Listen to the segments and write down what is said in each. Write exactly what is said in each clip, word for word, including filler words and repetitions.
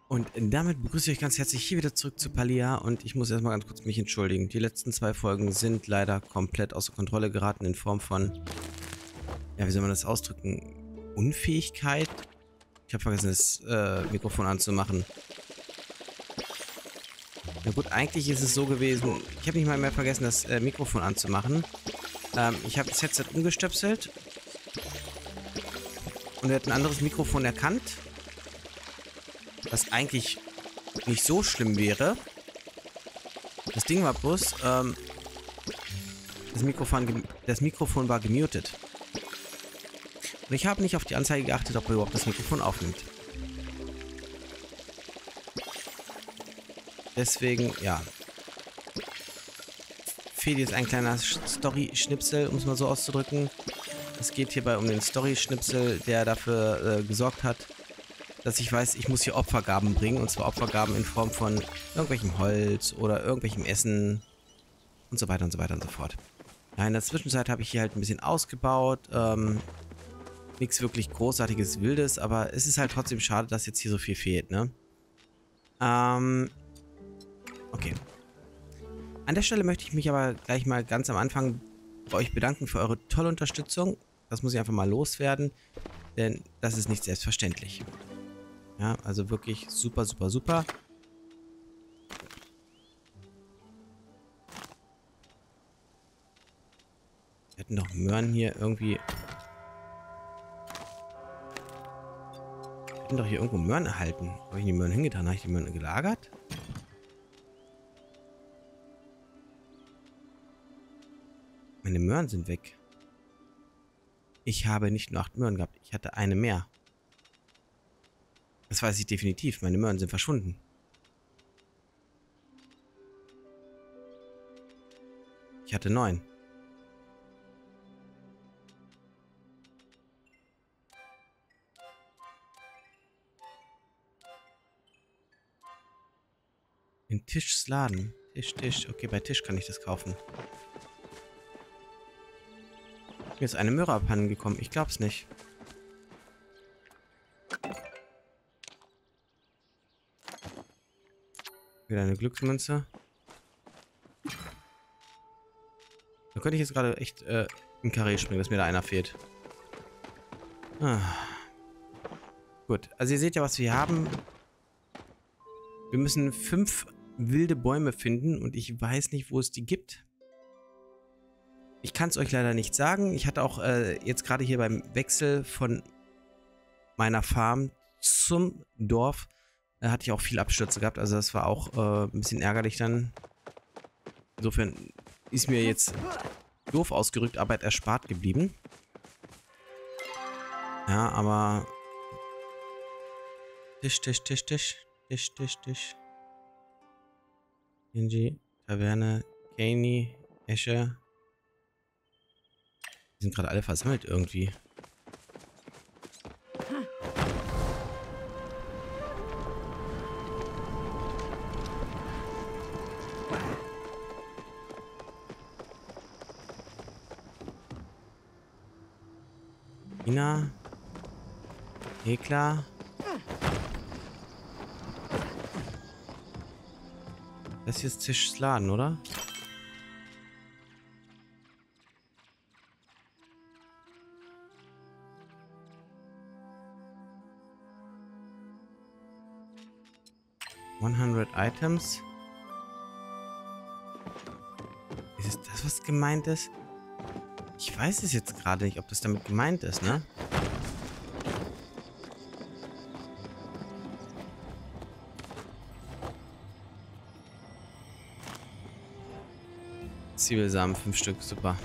Und damit begrüße ich euch ganz herzlich hier wieder zurück zu Palia und ich muss erstmal ganz kurz mich entschuldigen. Die letzten zwei Folgen sind leider komplett außer Kontrolle geraten in Form von, ja, wie soll man das ausdrücken? Unfähigkeit? Ich habe vergessen, das äh, Mikrofon anzumachen. Na gut, eigentlich ist es so gewesen, ich habe nicht mal mehr vergessen, das äh, Mikrofon anzumachen. Ähm, ich habe das Headset umgestöpselt und er hat ein anderes Mikrofon erkannt, was eigentlich nicht so schlimm wäre. Das Ding war bloß, ähm, das Mikrofon, das Mikrofon war gemutet. Und ich habe nicht auf die Anzeige geachtet, ob er überhaupt das Mikrofon aufnimmt. Deswegen, ja. Fehlt jetzt ein kleiner Story-Schnipsel, um es mal so auszudrücken. Es geht hierbei um den Story-Schnipsel, der dafür äh, gesorgt hat, dass ich weiß, ich muss hier Opfergaben bringen. Und zwar Opfergaben in Form von irgendwelchem Holz oder irgendwelchem Essen und so weiter und so weiter und so fort. Ja, in der Zwischenzeit habe ich hier halt ein bisschen ausgebaut. Ähm, nichts wirklich großartiges, wildes, aber es ist halt trotzdem schade, dass jetzt hier so viel fehlt, ne? Ähm, okay. An der Stelle möchte ich mich aber gleich mal ganz am Anfang bei euch bedanken für eure tolle Unterstützung. Das muss ich einfach mal loswerden, denn das ist nicht selbstverständlich. Ja, also wirklich super, super, super. Wir hätten doch Möhren hier irgendwie... Wir hätten doch hier irgendwo Möhren erhalten. Habe ich die Möhren hingetan? Habe ich die Möhren gelagert? Meine Möhren sind weg. Ich habe nicht nur acht Möhren gehabt. Ich hatte eine mehr. Das weiß ich definitiv. Meine Möhren sind verschwunden. Ich hatte neun. In Tischs Laden. Tisch, Tisch. Okay, bei Tisch kann ich das kaufen. Mir ist eine Möhre abhanden gekommen. Ich glaub's nicht. Wieder eine Glücksmünze. Da könnte ich jetzt gerade echt äh, im Karree springen, dass mir da einer fehlt. Ah. Gut, also ihr seht ja, was wir haben. Wir müssen fünf wilde Bäume finden und ich weiß nicht, wo es die gibt. Ich kann es euch leider nicht sagen. Ich hatte auch äh, jetzt gerade hier beim Wechsel von meiner Farm zum Dorf, äh, hatte ich auch viele Abstürze gehabt. Also das war auch äh, ein bisschen ärgerlich dann. Insofern ist mir jetzt doof ausgerückt, Arbeit erspart geblieben. Ja, aber... Tisch, Tisch, Tisch, Tisch. Tisch, Tisch, Tisch. Genji, Taverne, Kani, Esche. Die sind gerade alle versammelt irgendwie. Ina. Hekla. Das hier ist Tischs Laden, oder? hundert Items. Ist es das, was gemeint ist? Ich weiß es jetzt gerade nicht, ob das damit gemeint ist, ne? Zwiebelsamen, fünf Stück, super.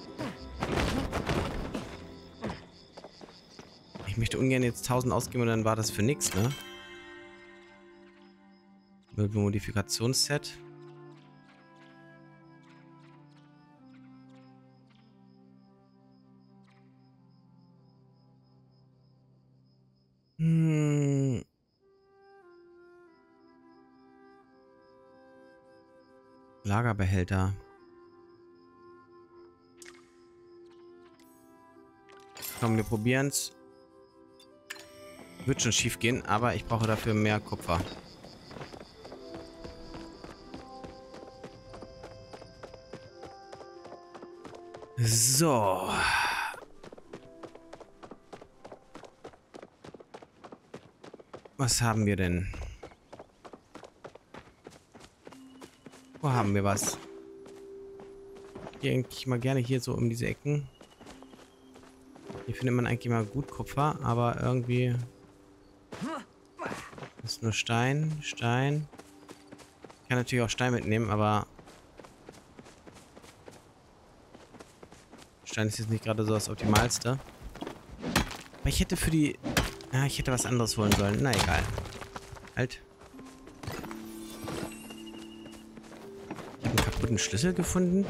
Ich möchte ungern jetzt tausend ausgeben und dann war das für nichts, ne? Möbelmodifikationsset. Hm. Lagerbehälter. Komm, wir probieren's. Wird schon schief gehen, aber ich brauche dafür mehr Kupfer. So. Was haben wir denn? Wo haben wir was? Hier eigentlich mal gerne hier so um diese Ecken. Hier findet man eigentlich mal gut Kupfer, aber irgendwie ist nur Stein, Stein. Ich kann natürlich auch Stein mitnehmen, aber Stein ist jetzt nicht gerade so das Optimalste. Aber ich hätte für die... Ja, ich hätte was anderes holen sollen. Na egal. Halt. Ich habe einen kaputten Schlüssel gefunden.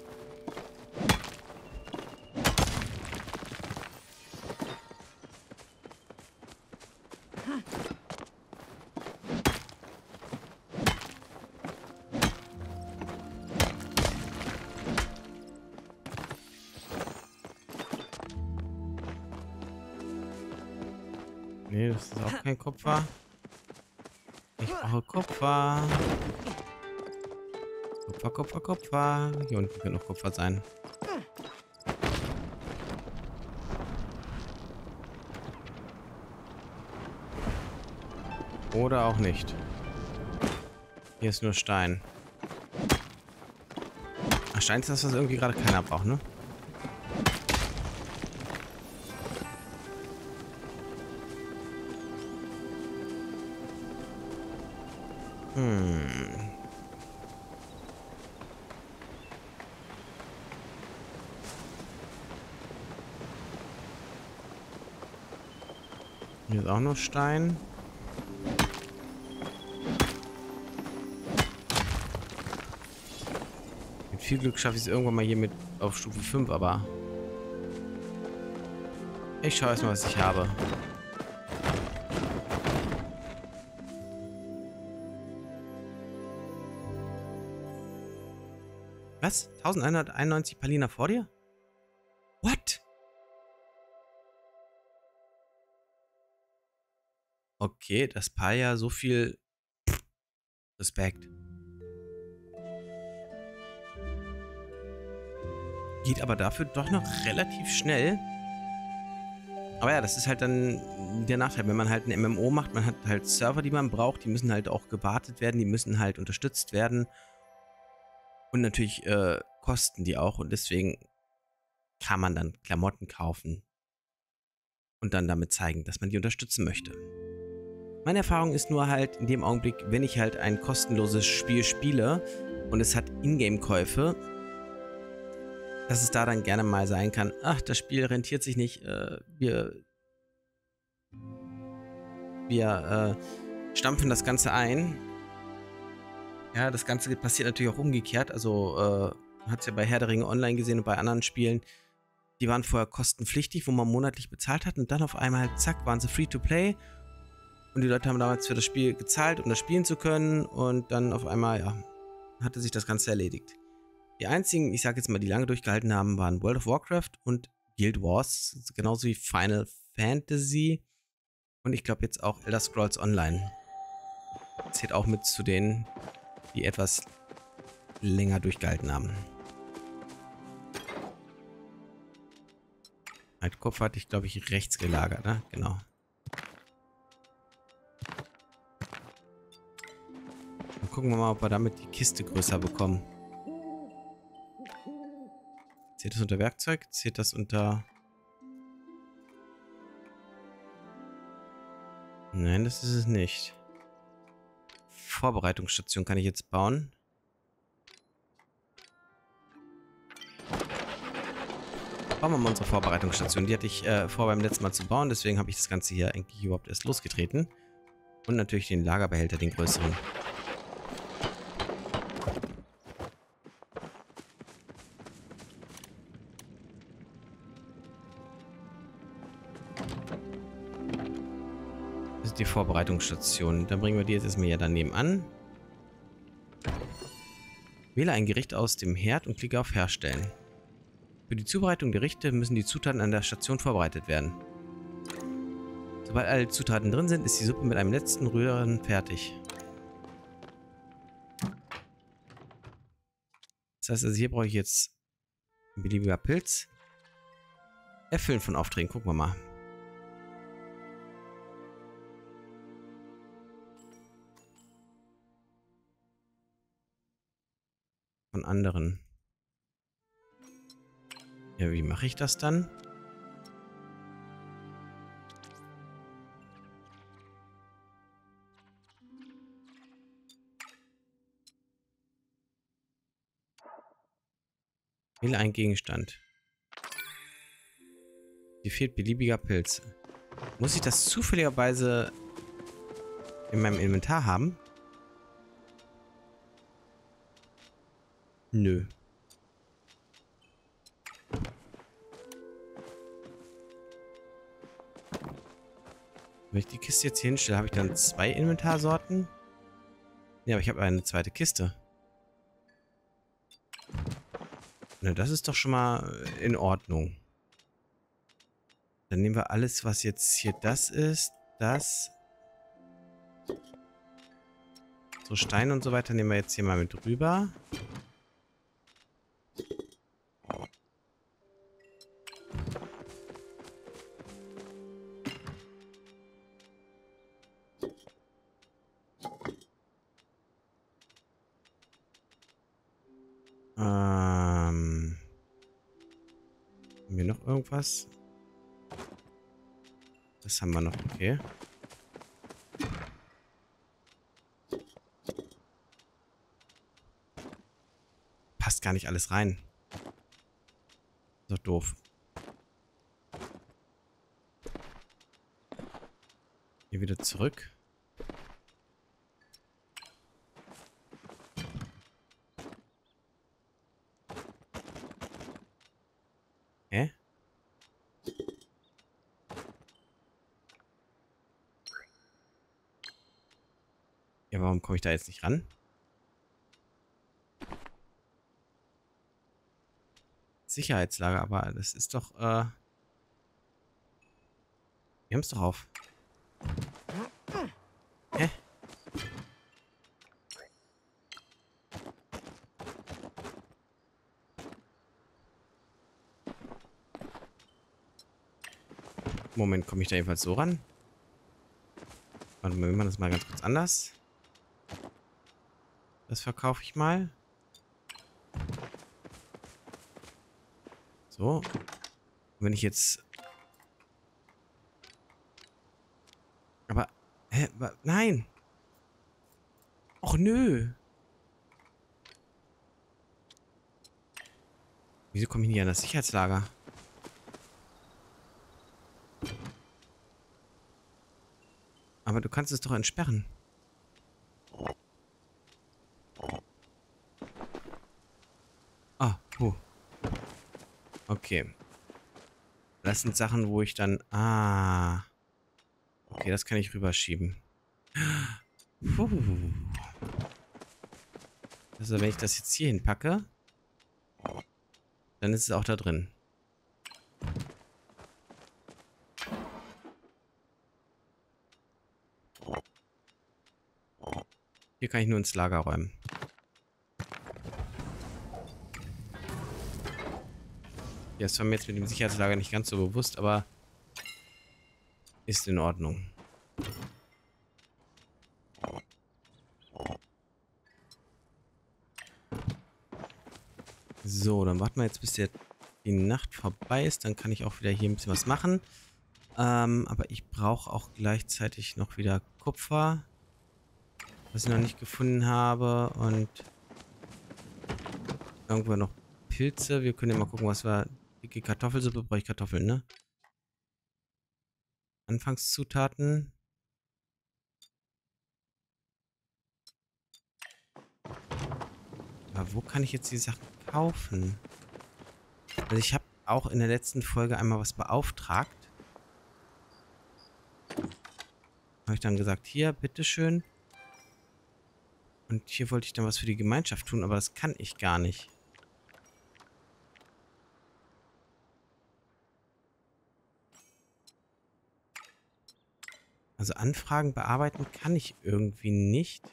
Nee, das ist auch kein Kupfer. Ich brauche Kupfer. Kupfer, Kupfer, Kupfer. Hier unten könnte noch Kupfer sein. Oder auch nicht. Hier ist nur Stein. Ach, Stein ist das, was irgendwie gerade keiner braucht, ne? Hm. Hier ist auch noch Stein. Mit viel Glück schaffe ich es irgendwann mal hier mit auf Stufe fünf, aber ich schaue erstmal, was ich habe. Was? elfhunderteinundneunzig Palina vor dir? What? Okay, das Paar ja so viel Respekt. Geht aber dafür doch noch relativ schnell. Aber ja, das ist halt dann der Nachteil. Wenn man halt ein M M O macht, man hat halt Server, die man braucht. Die müssen halt auch gewartet werden. Die müssen halt unterstützt werden. Und natürlich äh, kosten die auch. Und deswegen kann man dann Klamotten kaufen. Und dann damit zeigen, dass man die unterstützen möchte. Meine Erfahrung ist nur halt in dem Augenblick, wenn ich halt ein kostenloses Spiel spiele und es hat Ingame-Käufe, dass es da dann gerne mal sein kann, ach, das Spiel rentiert sich nicht, äh, wir, wir äh, stampfen das Ganze ein. Ja, das Ganze passiert natürlich auch umgekehrt, also äh, man hat es ja bei Herr der Ringe Online gesehen und bei anderen Spielen, die waren vorher kostenpflichtig, wo man monatlich bezahlt hat und dann auf einmal, zack, waren sie Free-to-Play und die Leute haben damals für das Spiel gezahlt, um das spielen zu können und dann auf einmal, ja, hatte sich das Ganze erledigt. Die einzigen, ich sag jetzt mal, die lange durchgehalten haben, waren World of Warcraft und Guild Wars, genauso wie Final Fantasy und ich glaube jetzt auch Elder Scrolls Online. Zählt auch mit zu denen, die etwas länger durchgehalten haben. Halt Kopf hatte ich, glaube ich, rechts gelagert, ne? Genau. Dann gucken wir mal, ob wir damit die Kiste größer bekommen. Zählt das unter Werkzeug? Zählt das unter... Nein, das ist es nicht. Vorbereitungsstation kann ich jetzt bauen. Bauen wir mal unsere Vorbereitungsstation. Die hatte ich äh, vor beim letzten Mal zu bauen, deswegen habe ich das Ganze hier eigentlich überhaupt erst losgetreten. Und natürlich den Lagerbehälter, den größeren. Das ist die Vorbereitungsstation. Dann bringen wir die jetzt erstmal hier daneben an. Wähle ein Gericht aus dem Herd und klicke auf Herstellen. Für die Zubereitung der Gerichte müssen die Zutaten an der Station vorbereitet werden. Sobald alle Zutaten drin sind, ist die Suppe mit einem letzten Rühren fertig. Das heißt also, hier brauche ich jetzt ein beliebiger Pilz. Erfüllen von Aufträgen, gucken wir mal. Von anderen. Ja, wie mache ich das dann? Wähle einen Gegenstand. Hier fehlt beliebiger Pilz. Muss ich das zufälligerweise in meinem Inventar haben? Nö. Wenn ich die Kiste jetzt hier hinstelle, habe ich dann zwei Inventarsorten? Ja, aber ich habe eine zweite Kiste. Na, das ist doch schon mal in Ordnung. Dann nehmen wir alles, was jetzt hier das ist, das. So Steine und so weiter nehmen wir jetzt hier mal mit rüber. Ähm. Haben wir noch irgendwas? Das haben wir noch, okay. Passt gar nicht alles rein. So doof. Hier wieder zurück. Hä? Ja, warum komme ich da jetzt nicht ran? Sicherheitslager, aber das ist doch, äh... Wir haben es doch auf. Hä? Moment, komme ich da jedenfalls so ran? Warte mal, wir machen das mal ganz kurz anders. Das verkaufe ich mal. So. Und wenn ich jetzt... Aber... Hä? Nein! Och nö! Wieso komme ich nicht an das Sicherheitslager? Aber du kannst es doch entsperren. Ah, puh. Okay. Das sind Sachen, wo ich dann... Ah. Okay, das kann ich rüberschieben. Puh. Also wenn ich das jetzt hier hinpacke, dann ist es auch da drin. Hier kann ich nur ins Lager räumen. Ja, das war mir jetzt mit dem Sicherheitslager nicht ganz so bewusst, aber ist in Ordnung. So, dann warten wir jetzt, bis der, die Nacht vorbei ist. Dann kann ich auch wieder hier ein bisschen was machen. Ähm, aber ich brauche auch gleichzeitig noch wieder Kupfer, was ich noch nicht gefunden habe. Und irgendwo noch Pilze. Wir können ja mal gucken, was wir... Dicke Kartoffelsuppe, brauche ich Kartoffeln, ne? Anfangszutaten. Aber wo kann ich jetzt die Sachen kaufen? Also ich habe auch in der letzten Folge einmal was beauftragt. Habe ich dann gesagt, hier, bitteschön. Und hier wollte ich dann was für die Gemeinschaft tun, aber das kann ich gar nicht. Also Anfragen bearbeiten kann ich irgendwie nicht.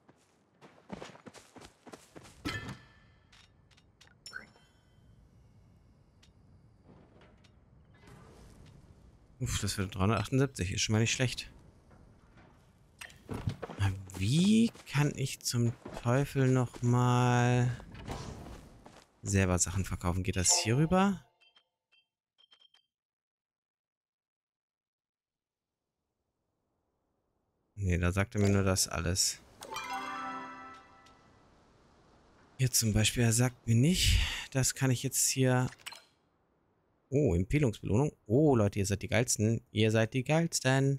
Uff, das wird dreihundertachtundsiebzig. Ist schon mal nicht schlecht. Wie kann ich zum Teufel nochmal selber Sachen verkaufen? Geht das hier rüber? Nee, da sagt er mir nur das alles. Hier zum Beispiel, er sagt mir nicht, das kann ich jetzt hier... Oh, Empfehlungsbelohnung. Oh, Leute, ihr seid die Geilsten. Ihr seid die Geilsten.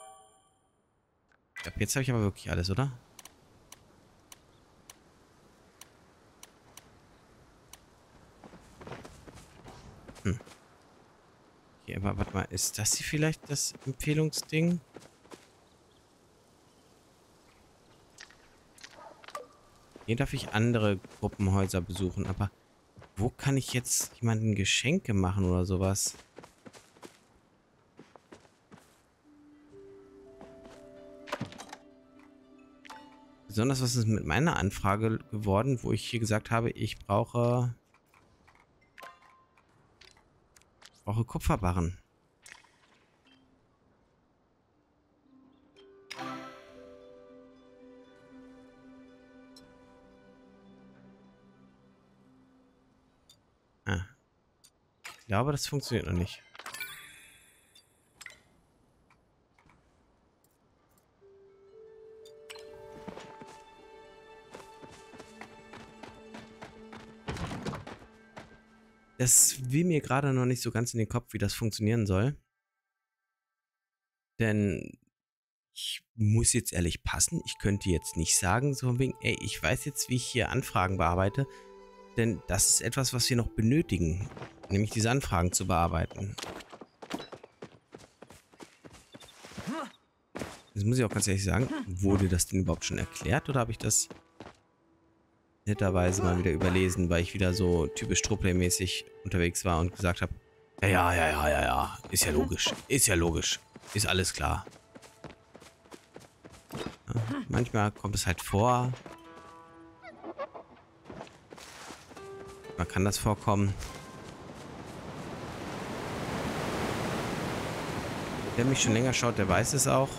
Ich glaube, jetzt habe ich aber wirklich alles, oder? Hm. Okay, aber warte mal, ist das hier vielleicht das Empfehlungsding? Hier darf ich andere Gruppenhäuser besuchen, aber wo kann ich jetzt jemanden Geschenke machen oder sowas? Besonders was ist mit meiner Anfrage geworden, wo ich hier gesagt habe, ich brauche, brauche Kupferbarren. Ah, ich glaube, das funktioniert noch nicht. Das will mir gerade noch nicht so ganz in den Kopf, wie das funktionieren soll. Denn ich muss jetzt ehrlich passen. Ich könnte jetzt nicht sagen, so von wegen, ey, ich weiß jetzt, wie ich hier Anfragen bearbeite. Denn das ist etwas, was wir noch benötigen. Nämlich diese Anfragen zu bearbeiten. Das muss ich auch ganz ehrlich sagen. Wurde das denn überhaupt schon erklärt? Oder habe ich das netterweise mal wieder überlesen, weil ich wieder so typisch Troplay-mäßig unterwegs war und gesagt habe, ja, ja, ja, ja, ja, ja, ist ja logisch, ist ja logisch, ist alles klar. Ja, manchmal kommt es halt vor. Man kann das vorkommen. Wer mich schon länger schaut, der weiß es auch.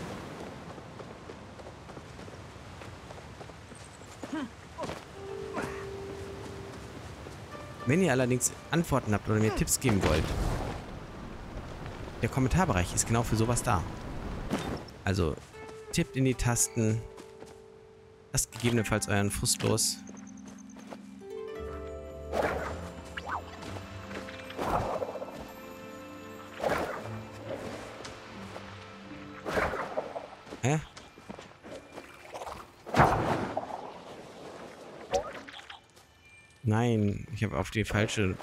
Wenn ihr allerdings Antworten habt oder mir Tipps geben wollt, der Kommentarbereich ist genau für sowas da. Also tippt in die Tasten, lasst gegebenenfalls euren Frust los. Hä? Nein, ich habe auf die falsche...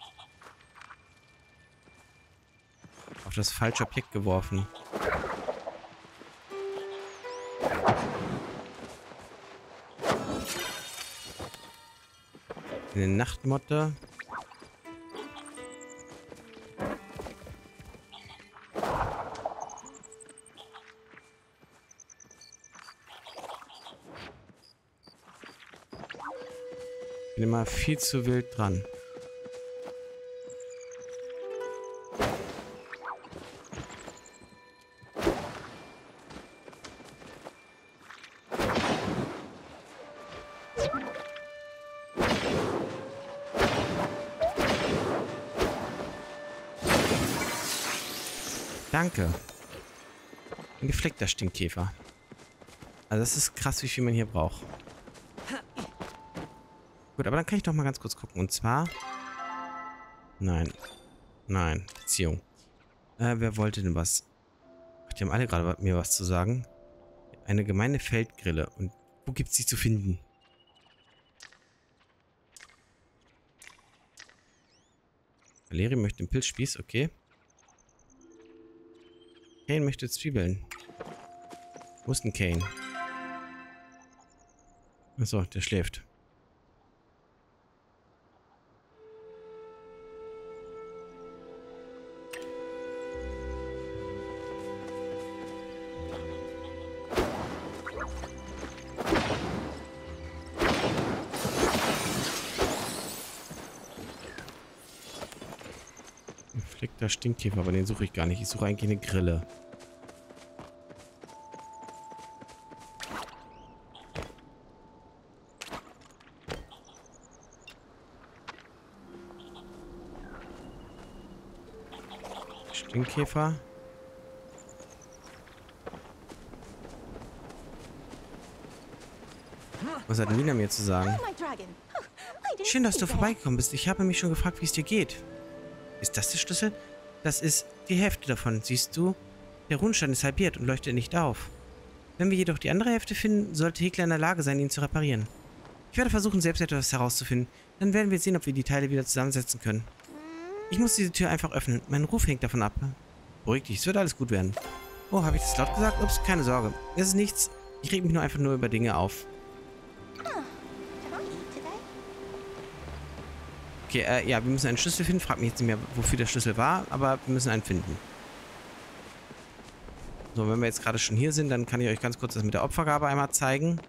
auf das falsche Objekt geworfen. Eine Nachtmotte. Bin immer viel zu wild dran. Danke. Ein gefleckter Stinkkäfer. Also das ist krass, wie viel man hier braucht. Gut, aber dann kann ich doch mal ganz kurz gucken. Und zwar... Nein. Nein. Beziehung. Äh, wer wollte denn was? Ach, die haben alle gerade mir was zu sagen. Eine gemeine Feldgrille. Und wo gibt's die zu finden? Valeri möchte einen Pilzspieß, okay. Kane möchte Zwiebeln. Wo ist denn Kane? Achso, der schläft. Gefleckter Stinkkäfer, aber den suche ich gar nicht. Ich suche eigentlich eine Grille. Stinkkäfer. Was hat Nina mir zu sagen? Schön, dass du vorbeigekommen bist. Ich habe mich schon gefragt, wie es dir geht. Ist das der Schlüssel? Das ist die Hälfte davon, siehst du? Der Runenstein ist halbiert und leuchtet nicht auf. Wenn wir jedoch die andere Hälfte finden, sollte Hekla in der Lage sein, ihn zu reparieren. Ich werde versuchen, selbst etwas herauszufinden. Dann werden wir sehen, ob wir die Teile wieder zusammensetzen können. Ich muss diese Tür einfach öffnen. Mein Ruf hängt davon ab. Beruhig dich, es wird alles gut werden. Oh, habe ich das laut gesagt? Ups, keine Sorge. Es ist nichts. Ich reg mich nur einfach nur über Dinge auf. Okay, äh, ja, wir müssen einen Schlüssel finden. Frag mich jetzt nicht mehr, wofür der Schlüssel war, aber wir müssen einen finden. So, wenn wir jetzt gerade schon hier sind, dann kann ich euch ganz kurz das mit der Opfergabe einmal zeigen.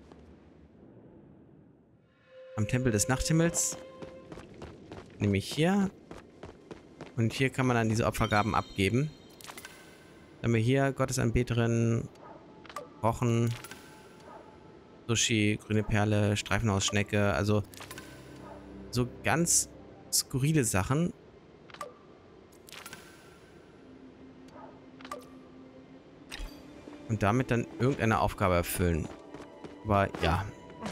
Am Tempel des Nachthimmels. Nämlich hier. Und hier kann man dann diese Opfergaben abgeben. Dann haben wir hier Gottesanbeterin, Rochen, Sushi, grüne Perle, Streifenhausschnecke, also so ganz skurrile Sachen. Und damit dann irgendeine Aufgabe erfüllen. Aber ja.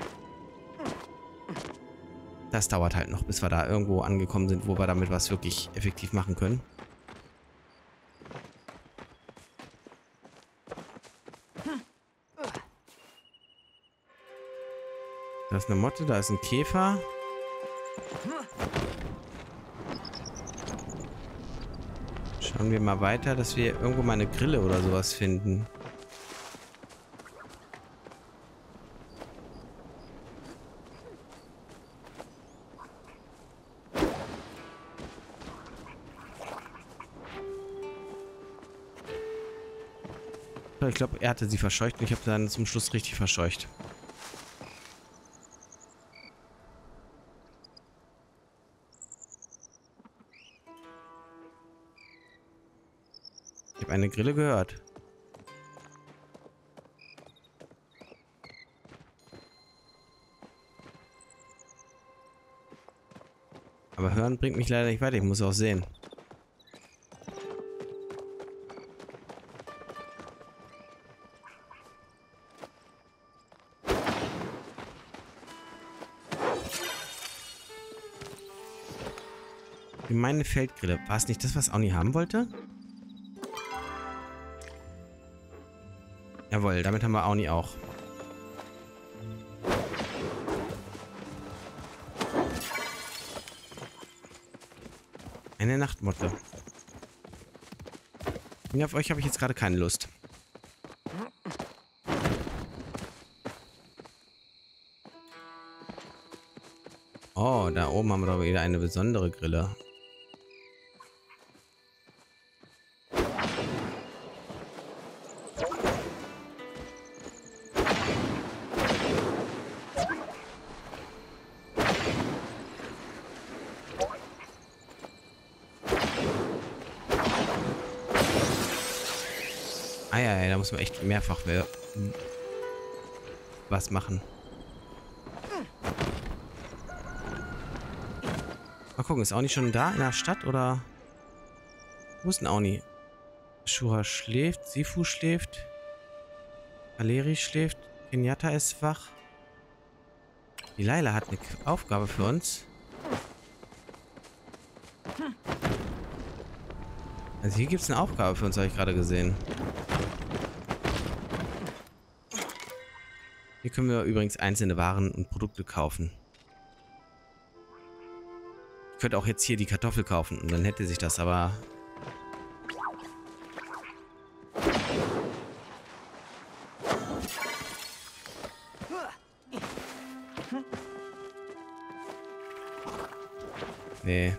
Das dauert halt noch, bis wir da irgendwo angekommen sind, wo wir damit was wirklich effektiv machen können. Da ist eine Motte, da ist ein Käfer. Schauen wir mal weiter, dass wir irgendwo mal eine Grille oder sowas finden. Ich glaube, er hatte sie verscheucht und ich habe dann zum Schluss richtig verscheucht. Ich habe eine Grille gehört. Aber hören bringt mich leider nicht weiter. Ich muss auch sehen. Meine Feldgrille. War es nicht das, was Auni haben wollte? Jawohl, damit haben wir Auni auch. Eine Nachtmotte. Und auf euch habe ich jetzt gerade keine Lust. Oh, da oben haben wir doch wieder eine besondere Grille. Ah ja, ja, da muss man echt mehrfach was machen. Mal gucken, ist Auni schon da in der Stadt oder? Wo ist denn Auni? Shura schläft, Sifu schläft, Valeri schläft, Kenyatta ist wach. Die Laila hat eine Aufgabe für uns. Also hier gibt es eine Aufgabe für uns, habe ich gerade gesehen. Hier können wir übrigens einzelne Waren und Produkte kaufen. Ich könnte auch jetzt hier die Kartoffel kaufen und dann hätte sich das aber... Nee.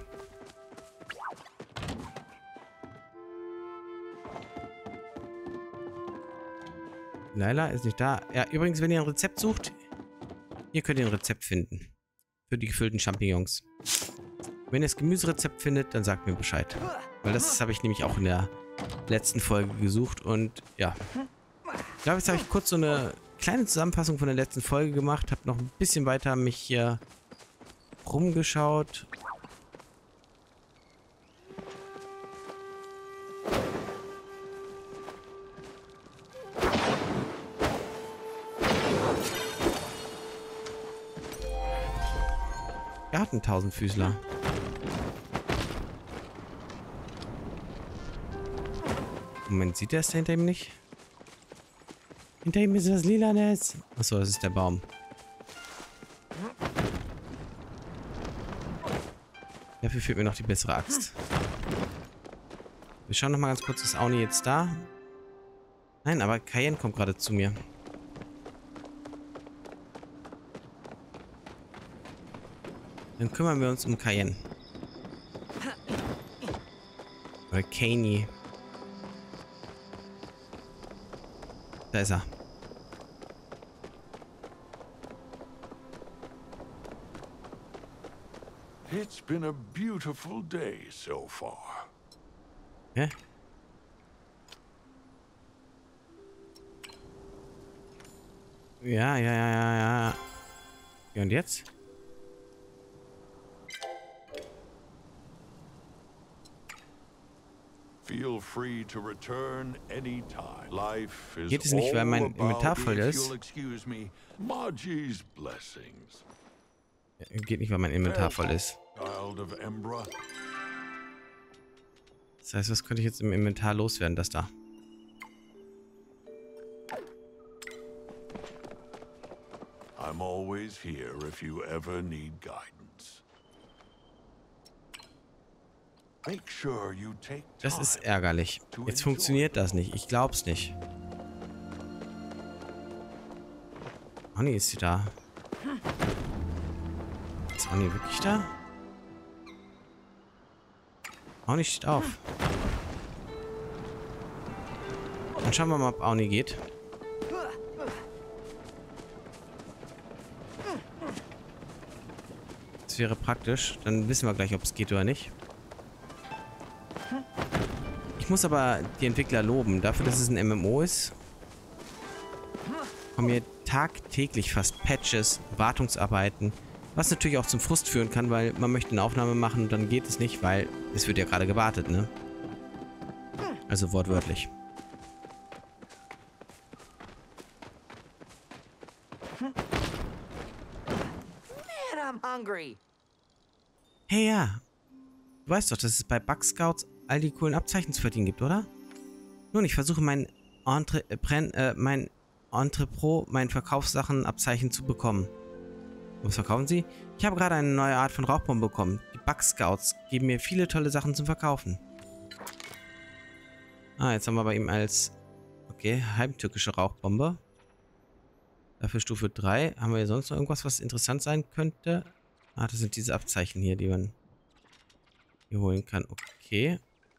Laila ist nicht da. Ja, übrigens, wenn ihr ein Rezept sucht, hier könnt ihr ein Rezept finden. Für die gefüllten Champignons. Wenn ihr das Gemüserezept findet, dann sagt mir Bescheid. Weil das habe ich nämlich auch in der letzten Folge gesucht. Und ja. Ich glaube, jetzt habe ich kurz so eine kleine Zusammenfassung von der letzten Folge gemacht. Habe noch ein bisschen weiter mich hier rumgeschaut. Er hat einen Tausendfüßler. Moment, sieht er es hinter ihm nicht? Hinter ihm ist das Lilanes. Achso, das ist der Baum. Dafür fehlt mir noch die bessere Axt. Wir schauen noch mal ganz kurz, ist Auni jetzt da? Nein, aber Cayenne kommt gerade zu mir. Dann kümmern wir uns um Cayenne. Oder Caney. Da ist er. It's been a beautiful day so far. Hä? Ja, ja, ja, ja, ja. Ja, und jetzt? Feel free to return anytime. Life is Geht es nicht, weil mein all Inventar about, voll if ist? you'll excuse me, Maji's blessings. Geht nicht, weil mein Inventar voll ist. Child of Embra. Das heißt, was könnte ich jetzt im Inventar loswerden? Das da. I'm always here if you ever need guidance. Make sure you take Das ist time. ärgerlich. Jetzt funktioniert das nicht. Ich glaub's nicht. Anni, ist sie da? Ist Anni wirklich da? Auni steht auf. Dann schauen wir mal, ob Auni geht. Das wäre praktisch. Dann wissen wir gleich, ob es geht oder nicht. Ich muss aber die Entwickler loben. Dafür, dass es ein M M O ist, kommen hier tagtäglich fast Patches, Wartungsarbeiten. Was natürlich auch zum Frust führen kann, weil man möchte eine Aufnahme machen und dann geht es nicht, weil es wird ja gerade gewartet, ne? Also wortwörtlich. Man, I'm hungry. Hey, ja. Du weißt doch, dass es bei Bug Scouts all die coolen Abzeichen zu verdienen gibt, oder? Nun, ich versuche mein Entre äh, Brenn, äh, mein Entrepot, mein Verkaufssachen-Abzeichen zu bekommen. Was verkaufen Sie? Ich habe gerade eine neue Art von Rauchbombe bekommen. Die Bug Scouts geben mir viele tolle Sachen zum Verkaufen. Ah, jetzt haben wir bei ihm als... Okay, heimtückische Rauchbombe. Dafür Stufe drei. Haben wir hier sonst noch irgendwas, was interessant sein könnte? Ah, das sind diese Abzeichen hier, die man hier holen kann. Okay.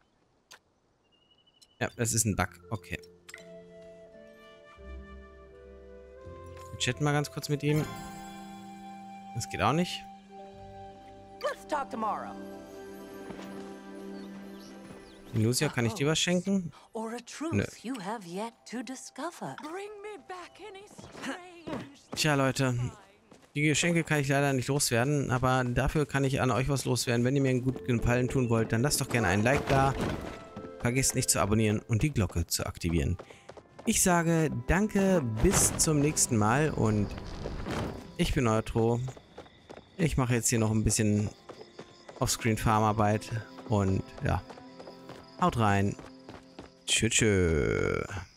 Ja, das ist ein Bug. Okay. Wir chatten mal ganz kurz mit ihm. Das geht auch nicht. Let's talk tomorrow. Lucia, kann ich dir was schenken? Or a truth Nö. you have yet to discover. Bring me back any strange Tja, Leute. Die Geschenke kann ich leider nicht loswerden, aber dafür kann ich an euch was loswerden. Wenn ihr mir einen guten Gefallen tun wollt, dann lasst doch gerne einen Like da. Vergesst nicht zu abonnieren und die Glocke zu aktivieren. Ich sage danke, bis zum nächsten Mal und ich bin Neutro. Ich mache jetzt hier noch ein bisschen Offscreen-Farmarbeit und ja, haut rein. Tschüss. Tschüss.